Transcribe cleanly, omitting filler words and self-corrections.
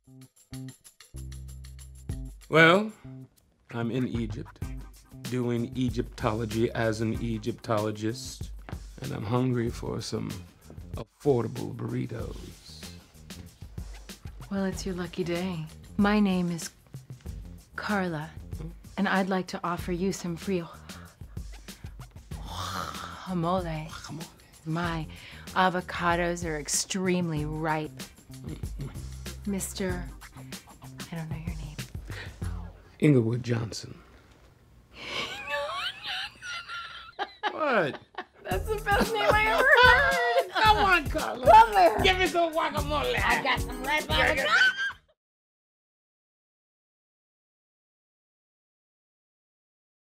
Well, I'm in Egypt, doing Egyptology as an Egyptologist, and I'm hungry for some affordable burritos. Well, it's your lucky day. My name is Carla, and I'd like to offer you some free guacamole. My avocados are extremely ripe. Mr. I don't know your name. Inglewood Johnson. What? That's the best name I ever heard. Come on, Carla. Come here. Give me some guacamole. I got some ripe avocados.